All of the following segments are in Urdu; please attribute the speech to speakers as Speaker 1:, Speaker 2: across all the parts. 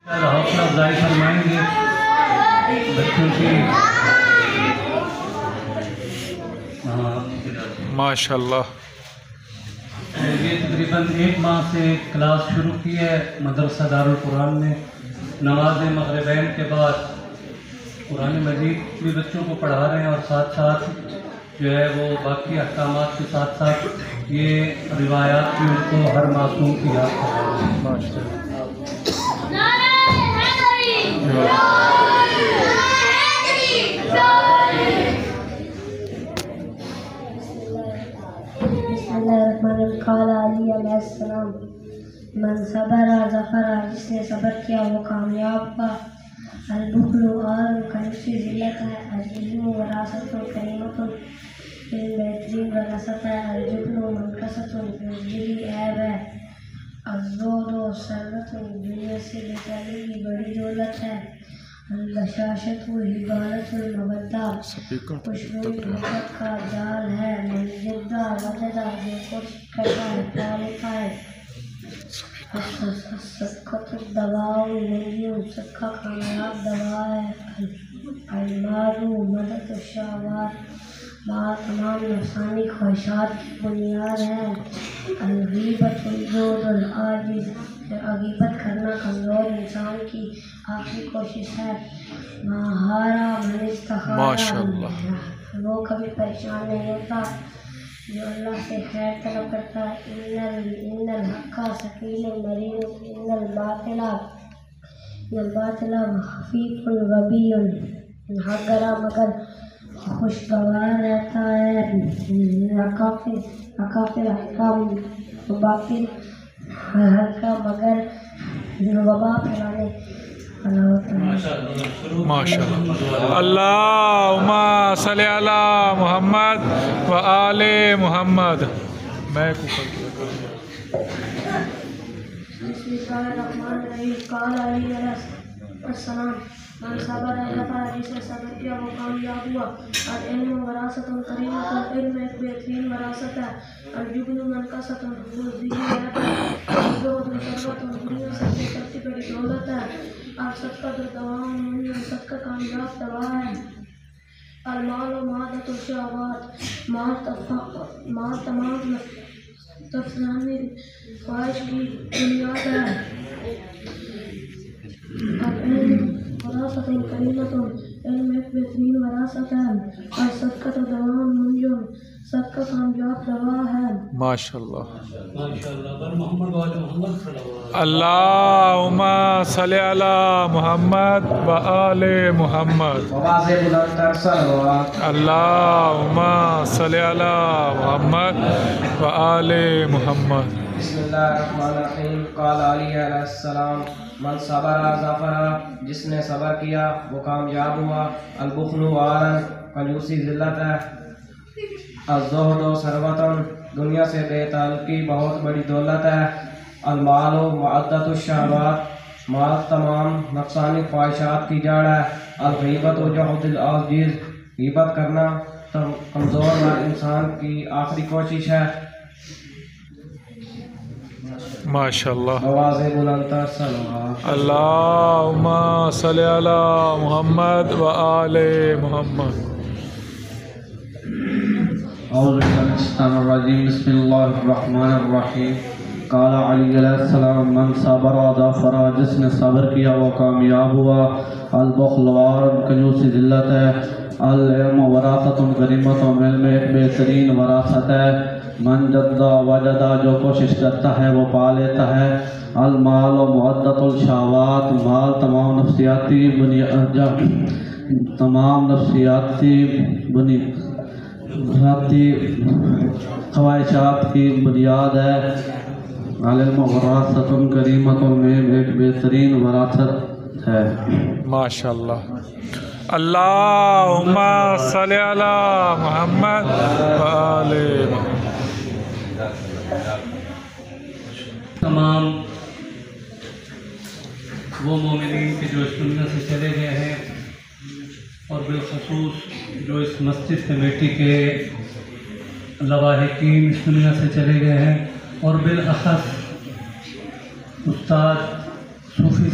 Speaker 1: حوصلہ افزائی فرمائیں گے بچوں کی.
Speaker 2: ماشاء اللہ.
Speaker 1: یہ تقریباً 1 ماہ سے کلاس شروع کی ہے مدرسہ دارالقرآن میں. نماز مغربین کے بعد قرآن مجید بھی بچوں کو پڑھا رہے ہیں اور ساتھ ساتھ جو ہے وہ باقی احکامات کے ساتھ ساتھ یہ روایات بھی ان کو ہر معصوم کی یاد کرا رہے ہیں.
Speaker 3: قال علی علیہ السلام من صبر ظفر، جس نے صبر کیا وہ کامیاب ہوا. البخل عار کنفی ذلت ہے. العلم وراثت کریمت، علم بہترین وراثت ہے. الجبن منکست بزدلی عیب ہے. الزہد ثروت دنیا سے بے تعلق کی بڑی دولت ہے. البشاشت حبالت المبدہ، خوشبوئی محبت کا جال ہے. من جدہ وجدہ، جو کچھ کرتا ہے پا لیتا ہے. صدقۃ الدواء النجی، صدقہ کامیاب دوا ہے. المال مدد الشہوات، مال تمام نفسانی خواہشات کی بنیاد ہے. الغیبۃ الجود العاجز، غیبت کرنا کمزور انسان کی آخری کوشش ہے. مہارا من استخارہ،
Speaker 2: ماشاءاللہ.
Speaker 3: وہ کبھی پریشان نہیں ہوتا جو اللہ سے خیر طلب کرتا ہے. ان الحق ثقیل مرین، ان الباطل خفیف غبی. حق گرا مگر خوشگوار رہتا ہے. اکافر حکام باطل حلقہ مگر وبا پھیلانے والا ہوتا ہے.
Speaker 2: ماشاء اللہ. اللہم صلی علی محمد و آل محمد. میں اوپر کیا کروں.
Speaker 3: بسم اللہ الرحمن الرحیم. قال علی علیہ السلام من صبر ظفر، جس نے صبر کیا وہ کامیاب ہوا. العلم وراثت کریمۃ، علم ایک بہترین وراثت ہے. الجبن منکست بزدلی عیب ہے. الزہد ثروت دنیا سے بے کرتی بڑی دولت ہے. الصدقۃ الدواء النجی، صدقہ کامیاب دوا ہے. المال مادۃ الشہوات، مال تمام نفسانی خواہش کی بنیاد ہے. العلم وراثت کریمۃ، علم ایک بہترین وراثت ہے. الصدقۃ الدواء النجی، صدقہ کامیاب دوا ہے.
Speaker 2: ماشاء اللہ.
Speaker 1: ماشاءاللہ. بر محمد و آل محمد صلی اللہ علیہ وسلم.
Speaker 2: اللہم صلی علی محمد و آل محمد. اللہم صلی علی محمد و آل محمد.
Speaker 4: بسم اللہ الرحمن الرحیم. قال علی علیہ السلام من صبر ظفر، جس نے صبر کیا وہ کامیاب ہوا. البخل عار کنجوسی ذلت ہے. الزہد ثروت، دنیا سے بے تعلقی بہت بڑی دولت ہے. المال معدت الشہوات، مال تمام نفسانی خواہشات کی جڑ ہے. الغیبت جہد العاجز، غیبت کرنا کمزور انسان کی آخری کوشش ہے.
Speaker 2: ماشاء اللہ.
Speaker 4: آواز بلندتر صلوات.
Speaker 2: اللہم صلی علی محمد و آل محمد.
Speaker 5: اعوذ باللہ من الشیطان الرجیم. بسم اللہ الرحمن الرحیم. قال علی علیہ السلام من صبر ظفر، جس نے صبر کیا وہ کامیاب ہوا. البخل عار کنجوسی ذلت ہے. العلم وراثت کریمۃ، علم ایک بہترین وراثت ہے. من جدہ وجدہ، جو کوشش کرتا ہے وہ پا لیتا ہے. المال معدت الشہوات، مال تمام نفسیاتی خواہشات کی بنیاد ہے. علم وراثت کریمۃ، میں ایک بہترین وراثت ہے.
Speaker 2: ماشاء اللہ. اللہم صلی علی محمد و آل محمد.
Speaker 1: تمام وہ مومنین کے جو اس دنیا سے چلے گئے ہیں اور بالخصوص جو اس مسجد کمیٹی کے لواحقین اس دنیا سے چلے گئے ہیں اور بالاخص استاد صوفی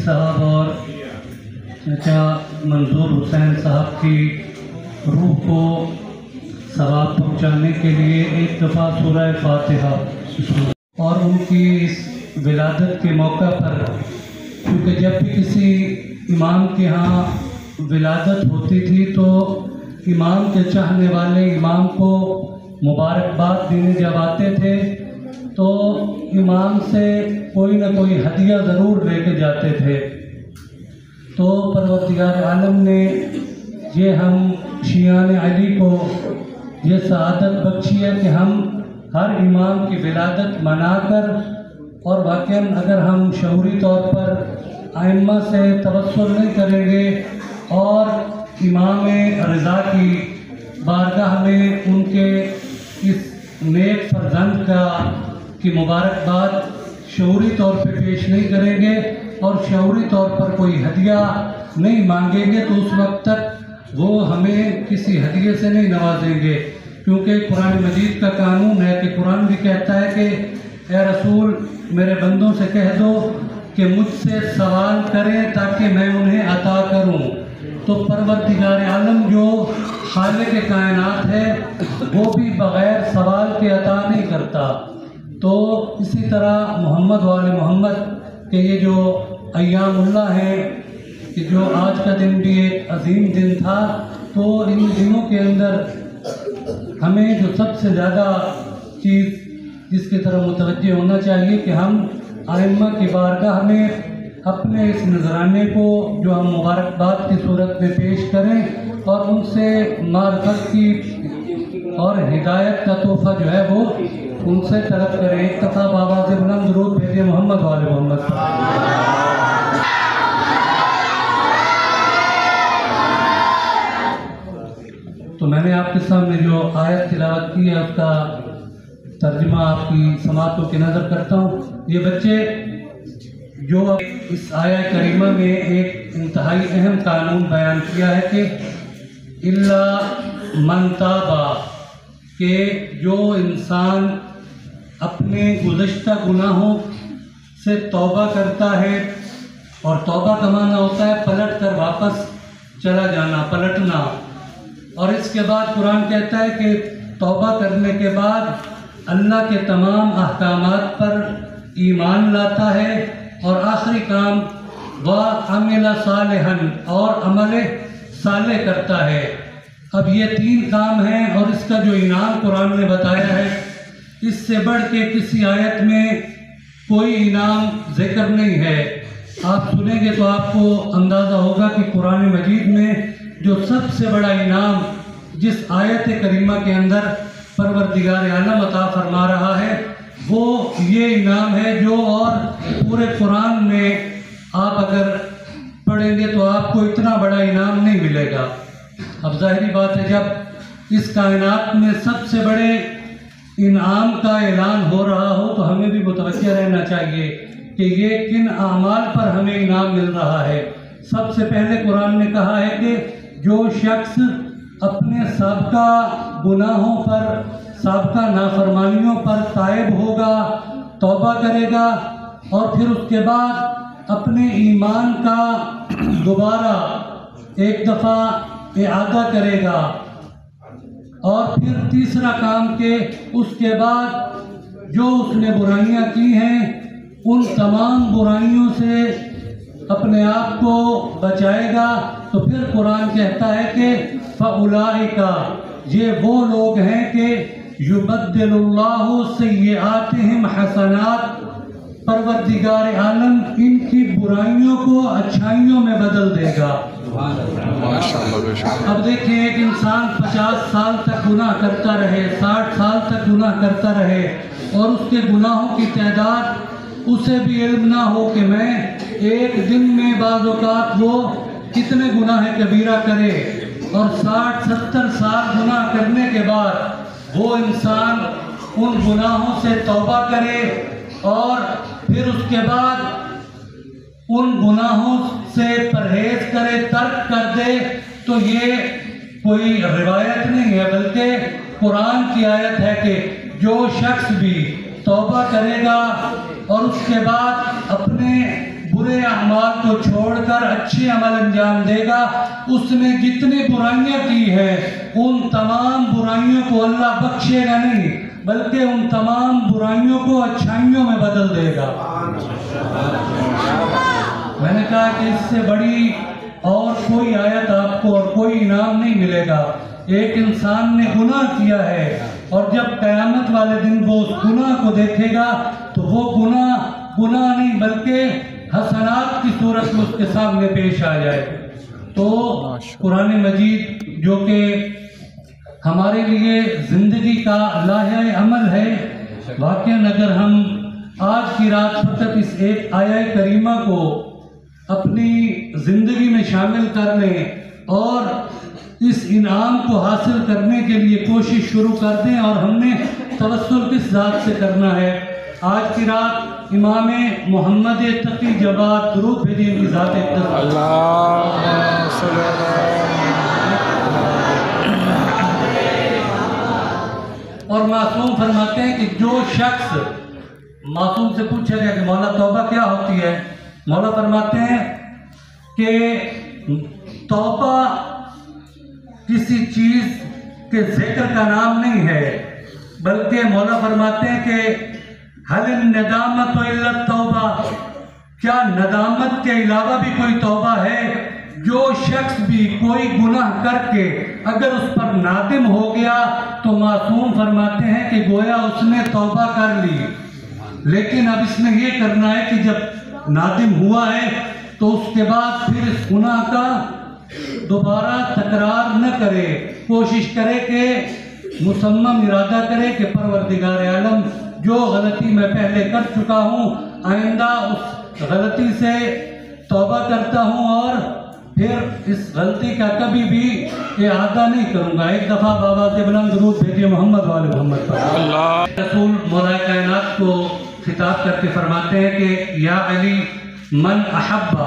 Speaker 1: صاحب اور چچا منظور حسین صاحب کی روح کو ثواب پہنچانے کے لیے ایک دفعہ سورہ فاتحہ اور ان کی اس ولادت کے موقع پر، کیونکہ جب بھی کسی امام کے ہاں ولادت ہوتی تھی تو امام کے چاہنے والے امام کو مبارکباد دینے جب آتے تھے تو امام سے کوئی نہ کوئی ہدیہ ضرور لے کے جاتے تھے۔ تو پروردگار عالم نے یہ ہم شیعان علی کو یہ سعادت بخشی ہے کہ ہم ہر امام کی ولادت منا کر، اور واقعاً اگر ہم شعوری طور پر ائمہ سے توسل نہیں کریں گے اور امام رضا کی بارگاہ میں ان کے اس نیک فرزند کی مبارکباد شعوری طور پہ پیش نہیں کریں گے اور شعوری طور پر کوئی ہدیہ نہیں مانگیں گے تو اس وقت تک وہ ہمیں کسی ہدیے سے نہیں نوازیں گے، کیونکہ قرآن مجید کا قانون ہے کہ قرآن بھی کہتا ہے کہ اے رسول میرے بندوں سے کہہ دو کہ مجھ سے سوال کریں تاکہ میں انہیں عطا کروں۔ تو پروردگار عالم جو خالق کائنات ہے وہ بھی بغیر سوال کے عطا نہیں کرتا۔ تو اسی طرح محمد وآل محمد کہ یہ جو ایام اللہ ہیں کہ جو آج کا دن بھی ایک عظیم دن تھا، تو ان دنوں کے اندر ہمیں جو سب سے زیادہ چیز جس کی طرف متوجہ ہونا چاہیے کہ ہم ائمہ کی بارگاہ میں اپنے اس نذرانے کو جو ہم مبارکباد کی صورت میں پیش کریں اور ان سے معرفت کی اور ہدایت کا تحفہ جو ہے وہ ان سے طلب کریں۔ ایک دفعہ بآواز بلند درود بھیجیں محمد وآل محمد۔ تو میں نے آپ کے سامنے جو آیت تلاوت کی ہے اس کا ترجمہ آپ کی سماعتوں کی نظر کرتا ہوں۔ یہ بچے جو اس آیہ کریمہ میں ایک انتہائی اہم قانون بیان کیا ہے کہ الا من تابا، کہ جو انسان اپنے گزشتہ گناہوں سے توبہ کرتا ہے، اور توبہ کا معنی ہوتا ہے پلٹ کر واپس چلا جانا، پلٹنا، اور اس کے بعد قرآن کہتا ہے کہ توبہ کرنے کے بعد اللہ کے تمام احکامات پر ایمان لاتا ہے، اور آخری کام وَعَمِلَ صَالِحًا، اور عمل صالح کرتا ہے۔ اب یہ تین کام ہیں اور اس کا جو انعام قرآن نے بتایا ہے اس سے بڑھ کے کسی آیت میں کوئی انعام ذکر نہیں ہے۔ آپ سنیں گے تو آپ کو اندازہ ہوگا کہ قرآن مجید میں جو سب سے بڑا انعام جس آیت کریمہ کے اندر پروردگار عالم عطا فرما رہا ہے وہ یہ انعام ہے جو اور پورے قرآن میں آپ اگر پڑھیں گے تو آپ کو اتنا بڑا انعام نہیں ملے گا۔ اب ظاہری بات ہے جب اس کائنات میں سب سے بڑے انعام کا اعلان ہو رہا ہو تو ہمیں بھی متوجہ رہنا چاہیے کہ یہ کن اعمال پر ہمیں انعام مل رہا ہے۔ سب سے پہلے قرآن نے کہا ہے کہ جو شخص اپنے سابقہ گناہوں پر، سابقہ نافرمانیوں پر تائب ہوگا، توبہ کرے گا، اور پھر اس کے بعد اپنے ایمان کا دوبارہ ایک دفعہ اعادہ کرے گا، اور پھر تیسرا کام کہ اس کے بعد جو اس نے برائیاں کی ہیں ان تمام برائیوں سے اپنے آپ کو بچائے گا، تو پھر قرآن کہتا ہے کہ فَأُولَئِكَ، یہ وہ لوگ ہیں کہ یُبَدِّلُ اللَّهُ سَیِّئَاتِهِمْ حَسَنَات، پروردگار عالم ان کی برائیوں کو اچھائیوں میں بدل دے گا۔ اب دیکھیں ایک انسان 50 سال تک گناہ کرتا رہے، 60 سال تک گناہ کرتا رہے، اور اس کے گناہوں کی تعداد اسے بھی علم نہ ہو کہ میں ایک دن میں بعض اوقات وہ کتنے گناہ کبیرہ کرے، اور 60-70 سال گناہ کرنے کے بعد وہ انسان ان گناہوں سے توبہ کرے اور پھر اس کے بعد ان گناہوں سے پرہیز کرے، ترک کر دے، تو یہ کوئی روایت نہیں ہے بلکہ قرآن کی آیت ہے کہ جو شخص بھی توبہ کرے گا اور اس کے بعد اپنے برے برے اعمال کو چھوڑ کر اچھے عمل انجام دے گا، اس نے جتنی برائیاں کی ہے ان تمام برائیوں کو اللہ بخشے گا نہیں، بلکہ ان تمام برائیوں کو اچھائیوں میں بدل دے گا۔ میں نے کہا کہ اس سے بڑی اور کوئی آیت آپ کو اور کوئی انعام نہیں ملے گا۔ ایک انسان نے گناہ کیا ہے اور جب قیامت والے دن وہ اس گناہ کو دیکھے گا تو وہ گناہ نہیں بلکہ حسنات کی صورت میں اس کے سامنے پیش آ جائے۔ تو قرآن مجید جو کہ ہمارے لیے زندگی کا لائحہ عمل ہے، واقعاً اگر ہم آج کی رات فقط اس ایک آیہ کریمہ کو اپنی زندگی میں شامل کر لیں اور اس انعام کو حاصل کرنے کے لیے کوشش شروع کر دیں، اور ہم نے توسل کس ذات سے کرنا ہے؟ آج کی رات امام محمد تقی جواد درود بھیجیں ان کی ذات اقدس۔
Speaker 2: اللہم صلی
Speaker 1: اور معصوم فرماتے ہیں کہ جو شخص، معصوم سے پوچھا گیا کہ مولا توبہ کیا ہوتی ہے؟ مولا فرماتے ہیں کہ توبہ کسی چیز کے ذکر کا نام نہیں ہے، بلکہ مولا فرماتے ہیں کہ حل الندامت الا التوبہ، کیا ندامت کے علاوہ بھی کوئی توبہ ہے؟ جو شخص بھی کوئی گناہ کر کے اگر اس پر نادم ہو گیا تو معصوم فرماتے ہیں کہ گویا اس نے توبہ کر لی، لیکن اب اس نے یہ کرنا ہے کہ جب نادم ہوا ہے تو اس کے بعد پھر اس گناہ کا دوبارہ تکرار نہ کرے، کوشش کرے کہ مصمم ارادہ کرے کہ پروردگار عالم جو غلطی میں پہلے کر چکا ہوں آئندہ اس غلطی سے توبہ کرتا ہوں اور پھر اس غلطی کا کبھی بھی اعادہ نہیں کروں گا۔ ایک دفعہ بابا سے بلند درود بھیجیے محمد والے محمد پر۔
Speaker 2: اللہ
Speaker 1: رسول مولا کائنات کو خطاب کر کے فرماتے ہیں کہ یا علی من احب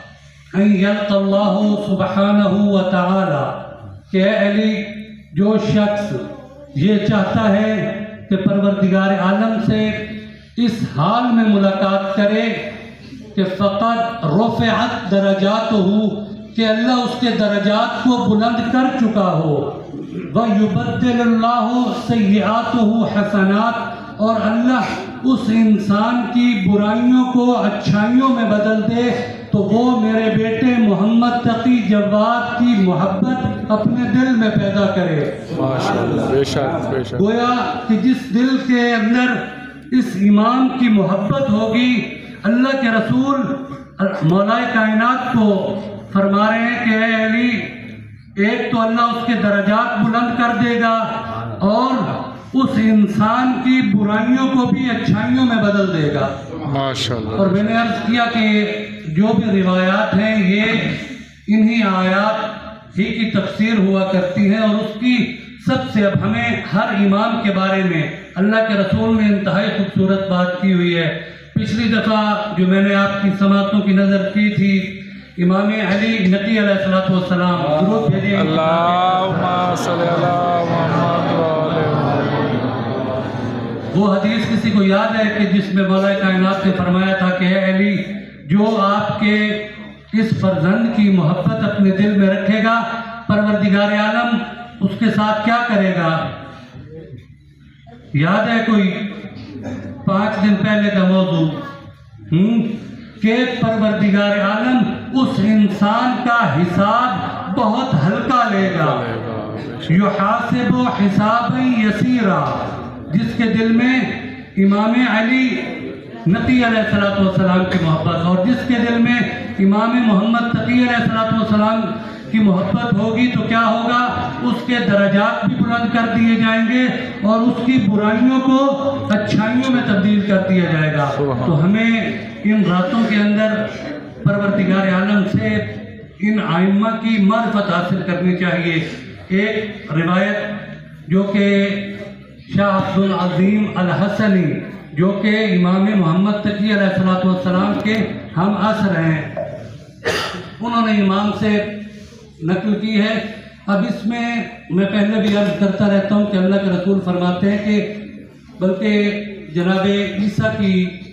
Speaker 1: ان یلقى اللہ سبحانہ وتعالی، کہ اے علی جو شخص یہ چاہتا ہے کہ پروردگار عالم سے اس حال میں ملاقات کرے کہ فقط رفعت درجاتہ، کہ اللہ اس کے درجات کو بلند کر چکا ہو، وَيُبَدِّلُ اللَّهُ سَيِّئَاتُهُ حَسَنَاتٍ، اور اللہ اس انسان کی برائیوں کو اچھائیوں میں بدل دے، تو وہ میرے بیٹے محمد تقی جواد کی محبت اپنے دل میں پیدا کرے۔
Speaker 2: ماشاءاللہ، بے شک بے شک۔
Speaker 1: گویا کہ جس دل کے اندر اس امام کی محبت ہوگی، اللہ کے رسول مولا کائنات کو فرما رہے ہیں کہ اے علی، ایک تو اللہ اس کے درجات بلند کر دے گا اور اس انسان کی برائیوں کو بھی اچھائیوں میں بدل دے گا۔
Speaker 2: ماشاءاللہ۔
Speaker 1: اور میں نے عرض کیا کہ جو بھی روایات ہیں یہ انہی آیات ہی کی تفسیر ہوا کرتی ہیں، اور اس کی سب سے اب ہمیں ہر امام کے بارے میں اللہ کے رسول نے انتہائی خوبصورت بات کی ہوئی ہے۔ پچھلی دفعہ جو میں نے آپ کی سماعتوں کی نظر کی تھی، امام علی نقی علیہ السلام، درود بھیجیں۔
Speaker 2: اللہم صلی علی محمد وآلہ محمد۔
Speaker 1: وہ حدیث کسی کو یاد ہے کہ جس میں مولا کائنات نے فرمایا تھا کہ اے علی، جو آپ کے اس فرزند کی محبت اپنے دل میں رکھے گا، پروردگار عالم اس کے ساتھ کیا کرے گا؟ یاد ہے کوئی 5 دن پہلے کا موضوع کہ پروردگار عالم اس انسان کا حساب بہت ہلکا لے گا، یحاسب حسابا یسیرا، جس کے دل میں امام علی نقی علیہ السلام کی محبت اور جس کے دل میں امام محمد تقی علیہ السلام کی محبت ہوگی تو کیا ہوگا؟ اس کے درجات بھی بلند کر دیے جائیں گے اور اس کی برائیوں کو اچھائیوں میں تبدیل کر دیا جائے گا۔ تو ہمیں ان راتوں کے اندر پروردگار عالم سے ان ائمہ کی معرفت حاصل کرنی چاہیے۔ ایک روایت جو کہ شاہ عبد العظیم الحسنی، جو کہ امام محمد تقی علیہ السلام کے ہم عصر ہیں، انہوں نے امام سے نقل کی ہے۔ اب اس میں پہلے بھی عرض کرتا رہتا ہوں کہ اللہ کے رسول فرماتے ہیں کہ بلکہ جناب عیسیٰ کی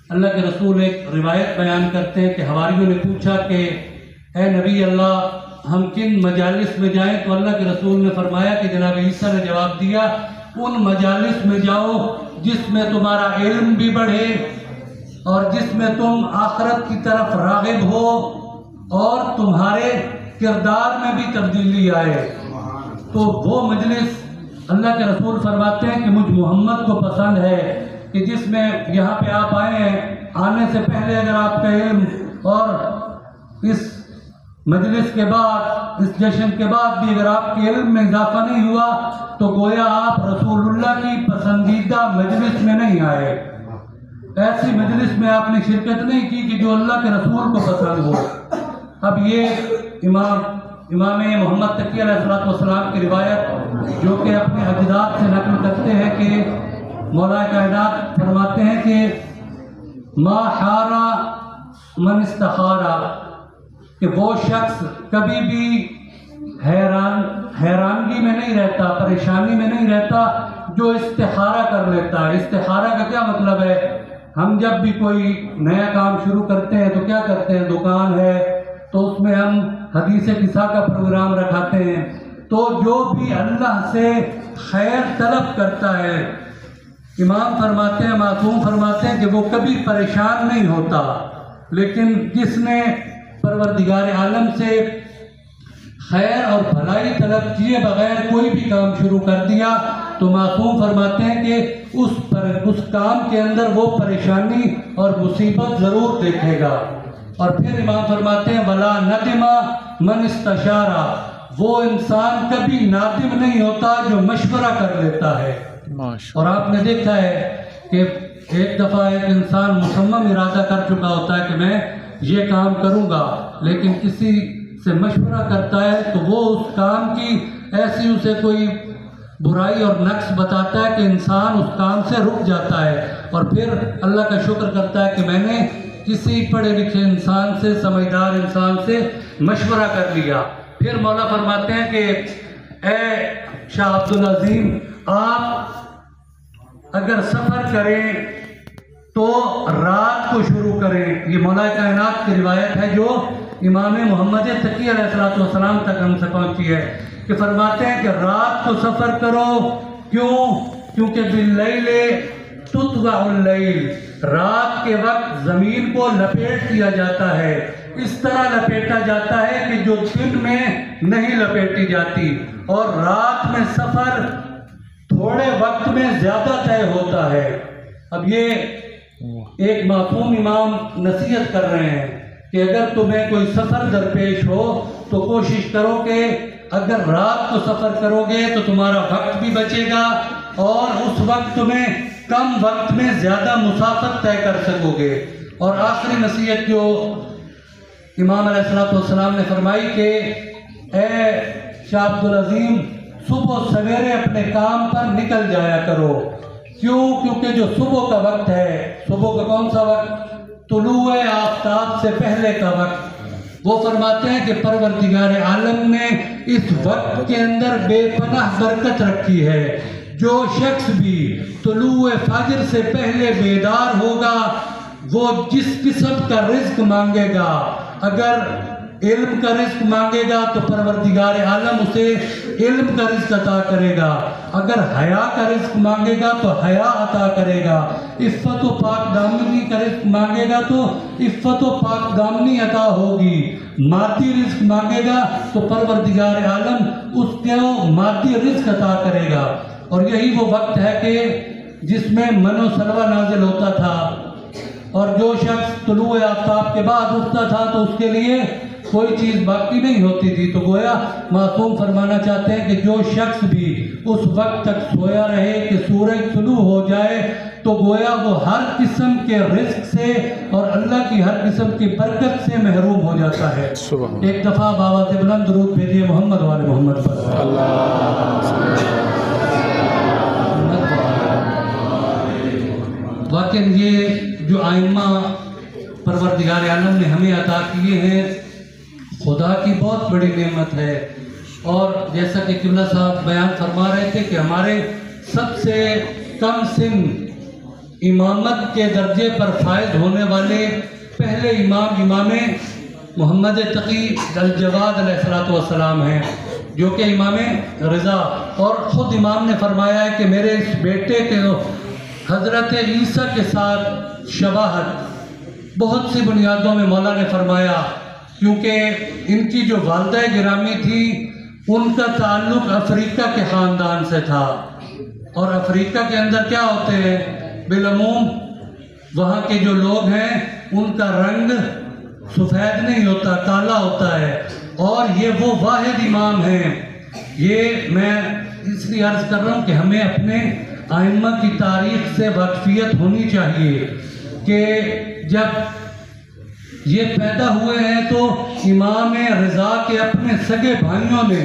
Speaker 1: اللہ کے رسول ایک روایت بیان کرتے ہیں کہ حواریوں نے پوچھا کہ اے نبی اللہ ہم کن مجالس میں جائیں؟ تو اللہ کے رسول نے فرمایا کہ جناب عیسیٰ نے جواب دیا ان مجالس میں جاؤ جس میں تمہارا علم بھی بڑھے اور جس میں تم آخرت کی طرف راغب ہو اور تمہارے کردار میں بھی تبدیلی آئے۔ تو وہ مجلس اللہ کے رسول فرماتے ہیں کہ مجھ محمد کو پسند ہے کہ جس میں یہاں پہ آپ آئے ہیں، آنے سے پہلے اگر آپ کا علم اور اس مجلس کے بعد، اس جشن کے بعد بھی اگر آپ کے علم میں اضافہ نہیں ہوا تو گویا آپ رسول اللہ کی پسندیدہ مجلس میں نہیں آئے، ایسی مجلس میں آپ نے شرکت نہیں کی کہ جو اللہ کے رسول کو پسند ہو۔ اب یہ امام محمد تقی علیہ السلام کی روایت جو کہ اپنے اجداد سے نقل کرتے ہیں کہ مولا کائنات فرماتے ہیں کہ ما حارا من استخارا، کہ وہ شخص کبھی بھی حیرانگی میں نہیں رہتا، پریشانی میں نہیں رہتا جو استخارہ کر لیتا ہے۔ استخارہ کا کیا مطلب ہے؟ ہم جب بھی کوئی نیا کام شروع کرتے ہیں تو کیا کرتے ہیں؟ دکان ہے تو اس میں ہم حدیث قصہ کا پروگرام رکھاتے ہیں۔ تو جو بھی اللہ سے خیر طلب کرتا ہے، امام فرماتے ہیں، معصوم فرماتے ہیں کہ وہ کبھی پریشان نہیں ہوتا، لیکن جس نے پروردگار عالم سے خیر اور بھلائی طلب کیے بغیر کوئی بھی کام شروع کر دیا تو معصوم فرماتے ہیں کہ اس کام کے اندر وہ پریشانی اور مصیبت ضرور دیکھے گا۔ اور پھر امام فرماتے ہیں وَلَا نَدِمَ مَنْ اسْتَشَارَ، وہ انسان کبھی نادم نہیں ہوتا جو مشورہ کر لیتا ہے۔ اور آپ نے دیکھا ہے کہ ایک دفعہ ایک انسان مصمم ارادہ کر چکا ہوتا ہے کہ میں یہ کام کروں گا، لیکن کسی سے مشورہ کرتا ہے تو وہ اس کام کی ایسی اسے کوئی برائی اور نقص بتاتا ہے کہ انسان اس کام سے رک جاتا ہے اور پھر اللہ کا شکر کرتا ہے کہ میں نے کسی پڑھے لکھے انسان سے، سمجھدار انسان سے مشورہ کر لیا۔ پھر مولا فرماتے ہیں کہ اے شاہ عبدالعظیم، آپ اگر سفر کریں تو رات کو شروع کریں۔ یہ مولا کائنات کی روایت ہے جو امام محمد تقی علیہ السلام تک ہم سے پہنچی ہے کہ فرماتے ہیں کہ رات کو سفر کرو، کیونکہ باللیل تطوع اللیل، رات کے وقت زمین کو لپیٹ دیا جاتا ہے، اس طرح لپیٹا جاتا ہے کہ جو دن میں نہیں لپیٹی جاتی، اور رات میں سفر تھوڑے وقت میں زیادہ طے ہوتا ہے۔ اب یہ ایک معصوم امام نصیحت کر رہے ہیں کہ اگر تمہیں کوئی سفر درپیش ہو تو کوشش کرو کہ اگر رات کو سفر کرو گے تو تمہارا وقت بھی بچے گا اور اس وقت تمہیں کم وقت میں زیادہ مسافت طے کر سکو گے۔ اور آخری نصیحت جو امام علیہ السلام نے فرمائی کہ اے شاہ عبدالعظیم، صبح سویرے اپنے کام پر نکل جایا کرو۔ کیونکہ جو صبح کا وقت ہے، صبح کا کون سا وقت؟ طلوع آفتاب سے پہلے کا وقت، وہ فرماتے ہیں کہ پروردگار عالم نے اس وقت کے اندر بے پناہ برکت رکھی ہے۔ جو شخص بھی طلوع فجر سے پہلے بیدار ہوگا وہ جس قسم کا رزق مانگے گا، اگر علم کا رزق مانگے گا تو پروردگار عالم اسے علم کا رزق عطا کرے گا، اگر حیا کا رزق مانگے گا تو حیا عطا کرے گا، عفت و پاک دامنی کا رزق مانگے گا تو عفت و پاک دامنی عطا ہوگی، مادی رزق مانگے گا تو پروردگار عالم اس کو مادی رزق عطا کرے گا۔ اور یہی وہ وقت ہے کہ جس میں من و سلوہ نازل ہوتا تھا، اور جو شخص طلوع آفتاب کے بعد اٹھتا تھا تو اس کے لیے کوئی چیز باقی نہیں ہوتی تھی۔ تو گویا معصوم فرمانا چاہتے ہیں کہ جو شخص بھی اس وقت تک سویا رہے کہ سورج طلوع ہو جائے تو گویا وہ ہر قسم کے رزق سے اور اللہ کی ہر قسم کی برکت سے محروم ہو جاتا ہے۔ ایک دفعہ بابا سے بلند درود بھیجیے محمد والے محمد پر۔ واقعی یہ جو آئمہ پروردگار عالم نے ہمیں عطا کیے ہیں خدا کی بہت بڑی نعمت ہے۔ اور جیسا کہ قبلہ صاحب بیان فرما رہے تھے کہ ہمارے سب سے کم سن امامت کے درجے پر فائز ہونے والے پہلے امام محمد تقی الجواد علیہ السلام ہیں، جو کہ امام رضا، اور خود امام نے فرمایا ہے کہ میرے اس بیٹے کے حضرت عیسیٰ کے ساتھ شباہت بہت سی بنیادوں میں مولا نے فرمایا، کیونکہ ان کی جو والدہ گرامی تھی ان کا تعلق افریقہ کے خاندان سے تھا، اور افریقہ کے اندر کیا ہوتے ہیں بالعموم وہاں کے جو لوگ ہیں ان کا رنگ سفید نہیں ہوتا، کالا ہوتا ہے، اور یہ وہ واحد امام ہیں۔ یہ میں اس لیے عرض کر رہا ہوں کہ ہمیں اپنے ائمہ کی تاریخ سے واقفیت ہونی چاہیے کہ جب یہ پیدا ہوئے ہیں تو امام رضا کے اپنے سگے بھائیوں نے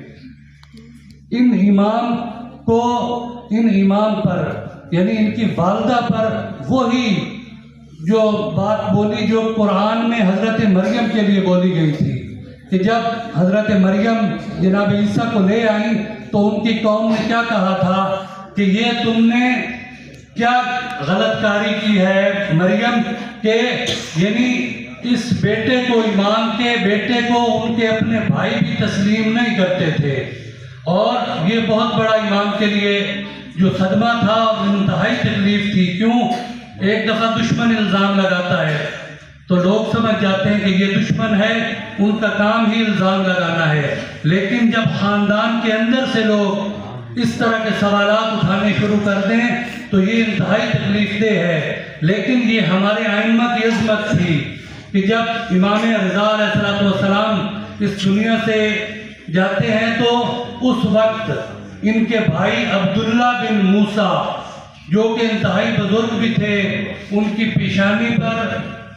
Speaker 1: ان امام پر یعنی ان کی والدہ پر وہی جو بات بولی جو قرآن میں حضرت مریم کے لیے بولی گئی تھی، کہ جب حضرت مریم جناب عیسیٰ کو لے آئیں تو ان کی قوم نے کیا کہا تھا کہ یہ تم نے کیا غلط کاری کی ہے مریم، کہ یعنی اس بیٹے کو امام کے بیٹے کو ان کے اپنے بھائی بھی تسلیم نہیں کرتے تھے، اور یہ بہت بڑا امام کے لیے جو صدمہ تھا اور انتہائی تکلیف تھی۔ کیوں؟ ایک دفعہ دشمن الزام لگاتا ہے تو لوگ سمجھ جاتے ہیں کہ یہ دشمن ہے، ان کا کام ہی الزام لگانا ہے، لیکن جب خاندان کے اندر سے لوگ اس طرح کے سوالات اٹھانے شروع کر دیں تو یہ انتہائی تکلیف دہ ہے۔ لیکن یہ ہمارے ائمہ کی عظمت تھی کہ جب امام رضا علیہ السلام اس دنیا سے جاتے ہیں تو اس وقت ان کے بھائی عبداللہ بن موسیٰ جو کہ انتہائی بزرگ بھی تھے، ان کی پیشانی پر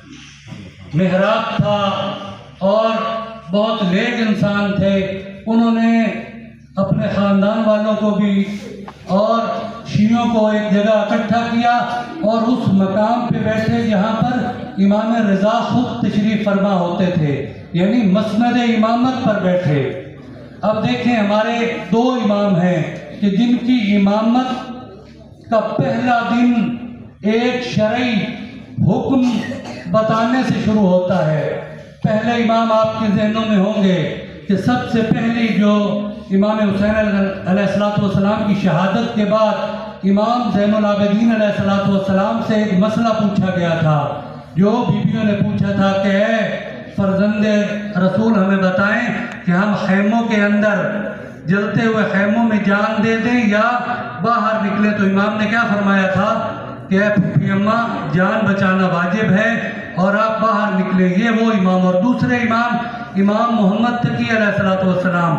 Speaker 1: محراب تھا اور بہت نیک انسان تھے، انہوں نے اپنے خاندان والوں کو بھی اور شیعوں کو ایک جگہ اکٹھا کیا اور اس مقام پہ بیٹھے جہاں پر امام رضا خود تشریف فرما ہوتے تھے، یعنی مسند امامت پر بیٹھے۔ اب دیکھیں ہمارے دو امام ہیں کہ جن کی امامت کا پہلا دن ایک شرعی حکم بتانے سے شروع ہوتا ہے۔ پہلے امام آپ کے ذہنوں میں ہوں گے کہ سب سے پہلی جو امام حسین علیہ السلام کی شہادت کے بعد امام زین العابدین علیہ السلام سے ایک مسئلہ پوچھا گیا تھا، جو بیویوں نے پوچھا تھا کہ اے فرزند رسول ہمیں بتائیں کہ ہم خیموں کے اندر جلتے ہوئے خیموں میں جان دے دیں یا باہر نکلے، تو امام نے کیا فرمایا تھا کہ اے پھپھی اماں جان بچانا واجب ہے اور آپ باہر نکلیں۔ یہ وہ امام۔ اور دوسرے امام محمد تقی علیہ السلام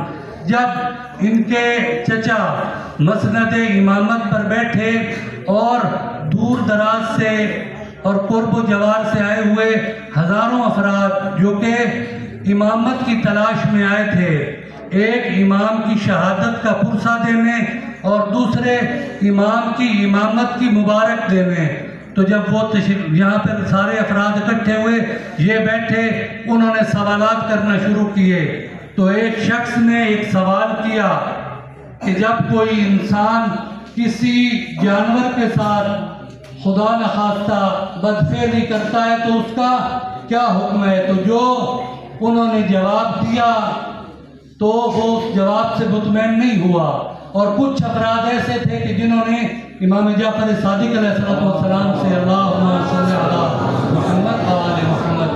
Speaker 1: جب ان کے چچا مسند امامت پر بیٹھے اور دور دراز سے اور قرب و جوار سے آئے ہوئے ہزاروں افراد جو کہ امامت کی تلاش میں آئے تھے، ایک امام کی شہادت کا پرسہ دینے اور دوسرے امام کی امامت کی مبارک دینے، تو جب وہ یہاں پر سارے افراد اکٹھے ہوئے، یہ بیٹھے، انہوں نے سوالات کرنا شروع کیے، تو ایک شخص نے ایک سوال کیا کہ جب کوئی انسان کسی جانور کے ساتھ خدا نخواستہ بدفعلی کرتا ہے تو اس کا کیا حکم ہے؟ تو جو انہوں نے جواب دیا تو وہ اس جواب سے مطمئن نہیں ہوا، اور کچھ افراد ایسے تھے کہ جنہوں نے امام جعفر صادق علیہ السلام سے اللہم صلی علی محمد و آل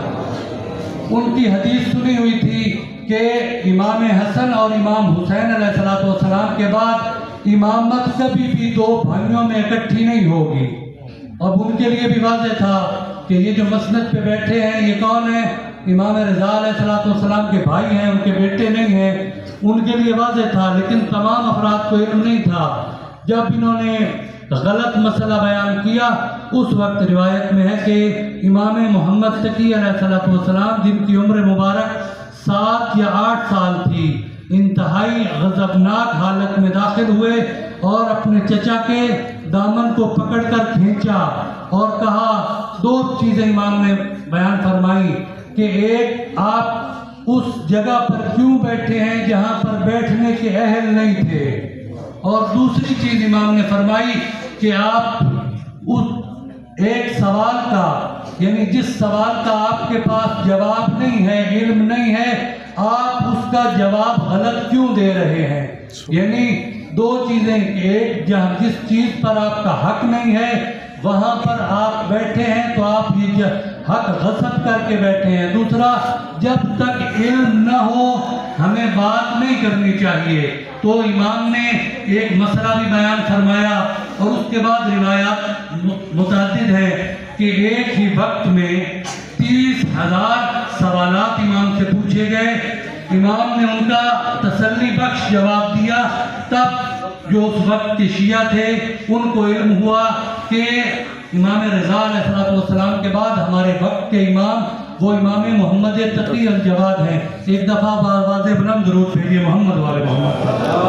Speaker 1: محمد ان کی حدیث سنی ہوئی تھی کہ امام حسن اور امام حسین علیہ السلام کے بعد امامت کبھی بھی دو بھائیوں میں اکٹھی نہیں ہوگی۔ اب ان کے لیے بھی واضح تھا کہ یہ جو مسند پہ بیٹھے ہیں یہ کون ہیں؟ امام رضا علیہ السلام کے بھائی ہیں، ان کے بیٹے نہیں ہیں، ان کے لیے واضح تھا، لیکن تمام افراد کو علم نہیں تھا۔ جب انہوں نے غلط مسئلہ بیان کیا اس وقت روایت میں ہے کہ امام محمد تقی علیہ السلام جن کی عمر مبارک 7 یا 8 سال تھی، انتہائی غضبناک حالت میں داخل ہوئے اور اپنے چچا کے دامن کو پکڑ کر کھینچا اور کہا، دو چیزیں امام نے بیان فرمائی کہ ایک آپ اس جگہ پر کیوں بیٹھے ہیں جہاں پر بیٹھنے کے اہل نہیں تھے، اور دوسری چیز امام نے فرمائی کہ آپ ایک سوال کا، یعنی جس سوال کا آپ کے پاس جواب نہیں ہے، علم نہیں ہے، آپ اس کا جواب غلط کیوں دے رہے ہیں؟ یعنی دو چیزیں، ایک جس چیز پر آپ کا حق نہیں ہے وہاں پر آپ بیٹھے ہیں تو آپ یہ حق غصب کر کے بیٹھے ہیں۔ دوسرا، جب تک علم نہ ہو ہمیں بات نہیں کرنی چاہیے۔ تو امام نے ایک مسئلہ بھی بیان فرمایا اور اس کے بعد روایات متعدد ہیں کہ ایک ہی وقت میں 30,000 سوالات امام سے پوچھے گئے، امام نے ان کا تسلی بخش جواب دیا۔ تب جو اس وقت کے شیعہ تھے ان کو علم ہوا کہ امام رضا علیہ السلام کے بعد ہمارے وقت کے امام وہ امام محمد تقی الجواد ہیں۔ ایک دفعہ بآواز بلند درود پھیریے محمد والے محمد۔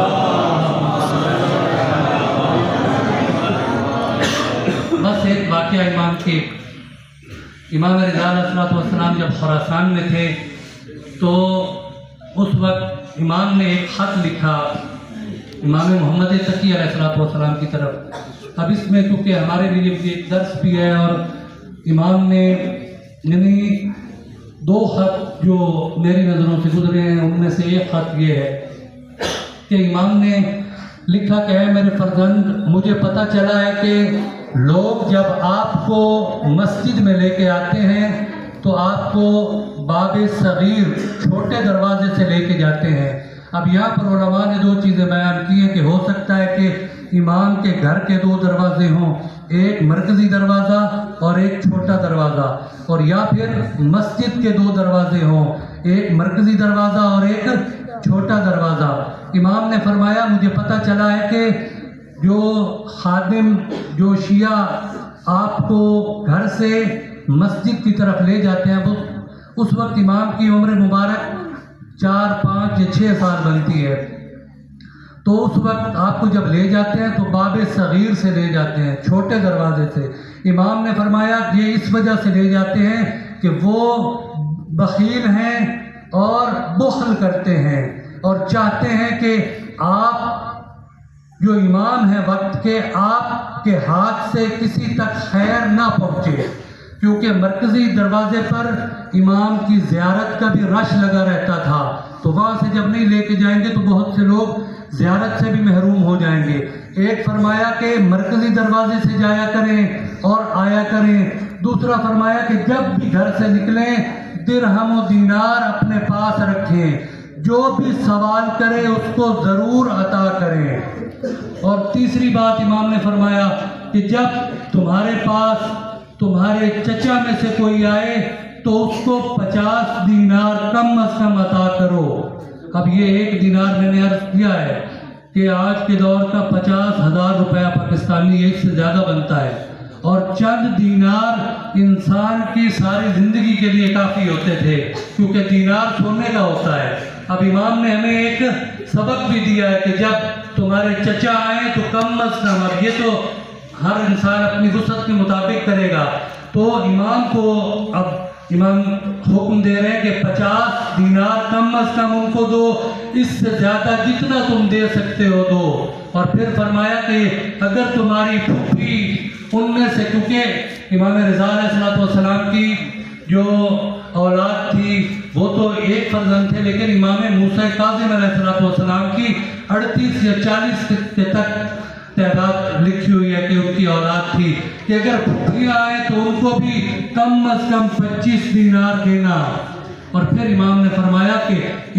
Speaker 1: بس ایک واقعہ امام کے، امام رضا علیہ السلام جب خراسان میں تھے تو اس وقت امام نے ایک خط لکھا امام محمد تقی علیہ السلام کی طرف۔ اب اس میں کیونکہ ہمارے لیے بھی ایک درس بھی ہے، اور امام نے یعنی دو خط جو میری نظروں سے گزرے ہیں ان میں سے ایک خط یہ ہے کہ امام نے لکھا کہ اے میرے فرزند، مجھے پتہ چلا ہے کہ لوگ جب آپ کو مسجد میں لے کے آتے ہیں تو آپ کو باب صغیر چھوٹے دروازے سے لے کے جاتے ہیں۔ اب یہاں پر علماء نے دو چیزیں بیان کی ہیں کہ ہو سکتا ہے کہ امام کے گھر کے دو دروازے ہوں، ایک مرکزی دروازہ اور ایک چھوٹا دروازہ، اور یا پھر مسجد کے دو دروازے ہوں، ایک مرکزی دروازہ اور ایک چھوٹا دروازہ۔ امام نے فرمایا مجھے پتہ چلا ہے کہ جو خادم، جو شیعہ آپ کو گھر سے مسجد کی طرف لے جاتے ہیں، وہ اس وقت امام کی عمر مبارک 4، 5 یا 6 سال بنتی ہے، تو اس وقت آپ کو جب لے جاتے ہیں تو باب صغیر سے لے جاتے ہیں، چھوٹے دروازے سے۔ امام نے فرمایا یہ اس وجہ سے لے جاتے ہیں کہ وہ بخیل ہیں اور بخل کرتے ہیں اور چاہتے ہیں کہ آپ جو امام ہیں وقت کے، آپ کے ہاتھ سے کسی تک خیر نہ پہنچے، کیونکہ مرکزی دروازے پر امام کی زیارت کا بھی رش لگا رہتا تھا، تو وہاں سے جب نہیں لے کے جائیں گے تو بہت سے لوگ زیارت سے بھی محروم ہو جائیں گے۔ ایک فرمایا کہ مرکزی دروازے سے جایا کریں اور آیا کریں، دوسرا فرمایا کہ جب بھی گھر سے نکلیں درہم و دینار اپنے پاس رکھیں، جو بھی سوال کرے اس کو ضرور عطا کریں، اور تیسری بات امام نے فرمایا کہ جب تمہارے پاس تمہارے چچا میں سے کوئی آئے تو اس کو 50 دینار کم از کم عطا کرو۔ اب یہ 1 دینار میں نے عرض کیا ہے کہ آج کے دور کا 50,000 روپیہ پاکستانی ایک سے زیادہ بنتا ہے، اور چند دینار انسان کی ساری زندگی کے لیے کافی ہوتے تھے، کیونکہ دینار سونے کا ہوتا ہے۔ اب امام نے ہمیں ایک سبق بھی دیا ہے کہ جب تمہارے چچا آئیں تو کم از کم، اب یہ تو ہر انسان اپنی وسعت کے مطابق کرے گا، تو امام کو اب امام حکم دے رہے ہیں کہ 50 دینار کم از کم ان کو دو، اس سے زیادہ جتنا تم دے سکتے ہو دو۔ اور پھر فرمایا کہ اگر تمہاری پھوپھی ان میں سے، کیونکہ امام رضا علیہ السلام کی جو اولاد تھی وہ تو ایک فرزند تھے، لیکن امام موسیٰ کاظم علیہ السلام کی 38 یا 40 کے تک تعداد لکھی ہوئی ہے کہ ان کی اولاد تھی، کہ اگر پھوپھیاں آئیں تو ان کو بھی کم از کم 25 دینار دینا۔ اور پھر امام نے فرمایا کہ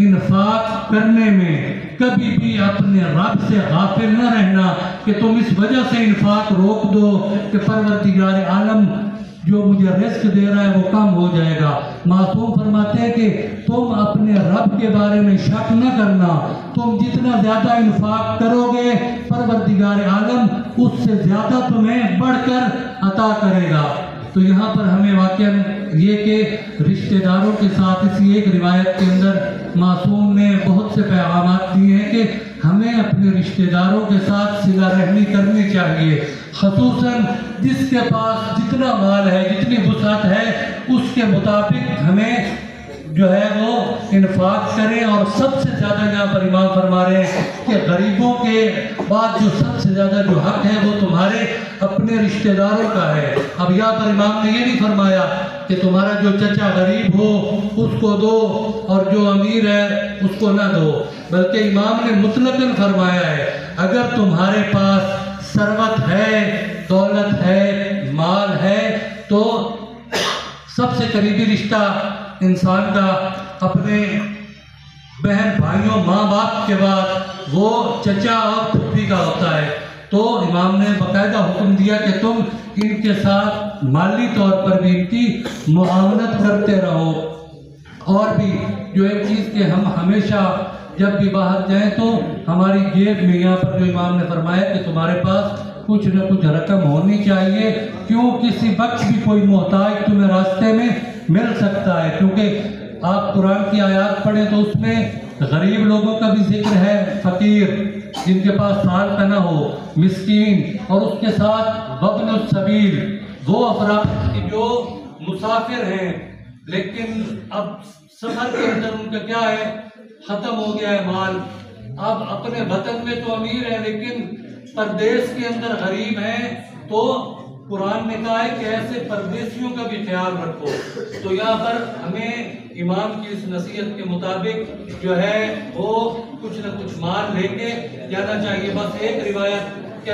Speaker 1: انفاق کرنے میں کبھی بھی اپنے رب سے غافل نہ رہنا، کہ تم اس وجہ سے انفاق روک دو کہ پروردگار عالم جو مجھے رزق دے رہا ہے وہ کم ہو جائے گا۔ معصوم فرماتے ہیں کہ تم اپنے رب کے بارے میں شک نہ کرنا، تم جتنا زیادہ انفاق کرو گے پروردگار عالم اس سے زیادہ تمہیں بڑھ کر عطا کرے گا۔ تو یہاں پر ہمیں واقعہ یہ کہ رشتہ داروں کے ساتھ اسی ایک روایت کے اندر معصوم نے بہت سے پیغامات دیے ہیں کہ ہمیں اپنے رشتہ داروں کے ساتھ صلہ رحمی کرنی چاہیے، خصوصاً جس کے پاس جتنا مال ہے، جتنی وسعت ہے، اس کے مطابق ہمیں جو ہے وہ انفاق کریں، اور سب سے زیادہ یہاں پر امام فرما رہے ہیں کہ غریبوں کے بعد جو سب سے زیادہ جو حق ہے وہ تمہارے اپنے رشتہ داروں کا ہے۔ اب یہاں پر امام نے یہ نہیں فرمایا کہ تمہارا جو چچا غریب ہو اس کو دو اور جو امیر ہے اس کو نہ دو، بلکہ امام نے مطلقاً فرمایا ہے اگر تمہارے پاس ثروت ہے، دولت ہے، مال ہے، تو سب سے قریبی رشتہ انسان کا اپنے بہن بھائیوں ماں باپ کے بعد وہ چچا اور پھوپھی کا ہوتا ہے۔ تو امام نے باقاعدہ حکم دیا کہ تم ان کے ساتھ مالی طور پر بھی ان کی معاونت کرتے رہو۔ اور بھی جو ایک چیز کہ ہم ہمیشہ جب بھی باہر جائیں تو ہماری جیب میں یہاں پر جو امام نے فرمایا کہ تمہارے پاس کچھ نہ کچھ رقم ہونی چاہیے، کیوں کسی وقت بھی کوئی محتاج تمہیں راستے میں مل سکتا ہے۔ کیونکہ آپ قرآن کی آیات پڑھیں تو اس میں غریب لوگوں کا بھی ذکر ہے، فقیر جن کے پاس سال کا نہ ہو، مسکین، اور اس کے ساتھ وابن السبیل، وہ افراد جو مسافر ہیں لیکن اب سفر کے اندر ان کا کیا ہے، ختم ہو گیا ہے مال، اب اپنے وطن میں تو امیر ہے لیکن پردیس کے اندر غریب ہیں، تو قرآن نے کہا ہے کہ ایسے پردیسیوں کا بھی خیال رکھو۔ تو یہاں پر ہمیں امام کی اس نصیحت کے مطابق جو ہے وہ کچھ نہ کچھ مال لے کے جانا چاہیے۔ بس ایک روایت کہ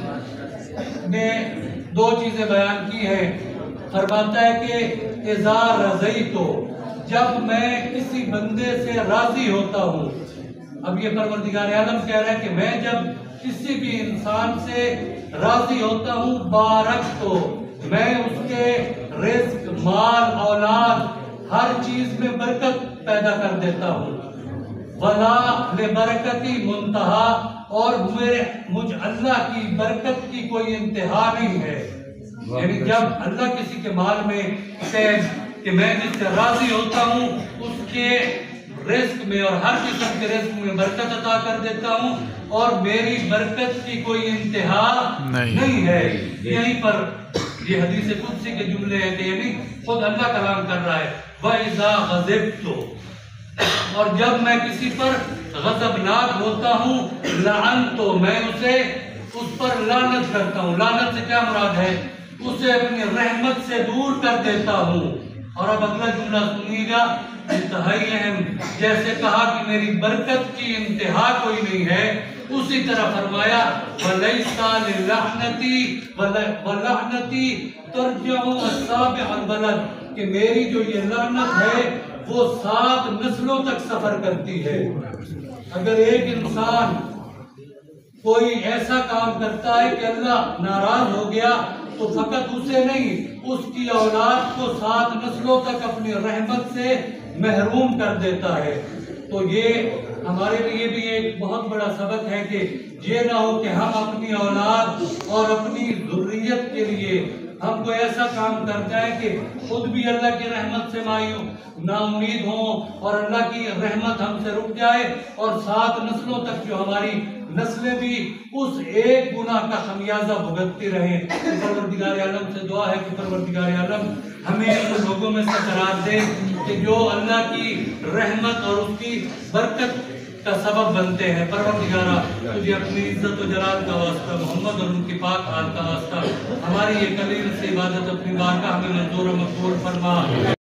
Speaker 1: اللہ نے دو چیزیں بیان کی ہیں، فرماتا ہے کہ اذا رضیت، جب میں کسی بندے سے راضی ہوتا ہوں۔ اب یہ پروردگار عالم کہہ رہا ہے کہ میں جب کسی بھی انسان سے راضی ہوتا ہوں، بارک تو میں اس کے رزق، مال، اولاد، ہر چیز میں برکت پیدا کر دیتا ہوں۔ ولا لبرکتی منتہا، اور مجھ اللہ کی برکت کی کوئی انتہا نہیں ہے۔ یعنی جب اللہ کسی کے مال میں کہ میں جس سے راضی ہوتا ہوں اس کے رزق میں اور ہر قسم کے رزق میں برکت عطا کر دیتا ہوں، اور میری برکت کی کوئی انتہا نہیں ہے۔ یہیں پر یہ حدیث قدسی کے جملے ہیں کہ یعنی خود اللہ کلام کر رہا ہے، وَإِذَا غَضِبْتُ، اور جب میں کسی پر غضبناک ہوتا ہوں، لعنتُ، میں اسے اس پر لعنت کرتا ہوں۔ لعنت سے کیا مراد ہے؟ اسے اپنی رحمت سے دور کر دیتا ہوں۔ اور اب اگلا جملہ سنیے گا، انتہائی اہم، جیسے کہا کہ میری برکت کی انتہا کوئی نہیں ہے، اسی طرح فرمایا وَلَيْسَ لِلَّعْنَتِ وَلَعْنَتِ تَرْجِعُ أَصَابِعَ الْبَلَدِ، کہ میری جو یہ لعنت ہے وہ 7 نسلوں تک سفر کرتی ہے۔ اگر ایک انسان کوئی ایسا کام کرتا ہے کہ اللہ ناراض ہو گیا تو فقط اسے نہیں، اس کی اولاد کو 7 نسلوں تک اپنی رحمت سے محروم کر دیتا ہے۔ تو یہ ہمارے لیے بھی ایک بہت بڑا سبق ہے کہ یہ نہ ہو کہ ہم اپنی اولاد اور اپنی ذریت کے لیے ہم کوئی ایسا کام کر جائیں کہ خود بھی اللہ کی رحمت سے نا امید ہوں اور اللہ کی رحمت ہم سے رک جائے، اور 7 نسلوں تک جو ہماری نسلیں بھی اس ایک گناہ کا خمیازہ بھگتتی رہیں۔ پروردگار عالم سے دعا ہے کہ پروردگار عالم ہمیں ان لوگوں میں سے قرار دے کہ جو اللہ کی رحمت اور اس کی برکت کا سبب بنتے ہیں۔ پروردگارہ تجھے اپنی عزت و جلال کا واسطہ، محمد اور ان کی پاک حال کا واسطہ، ہماری یہ قلیل سے عبادت اپنی بارگاہ میں منظور و مقبول فرما۔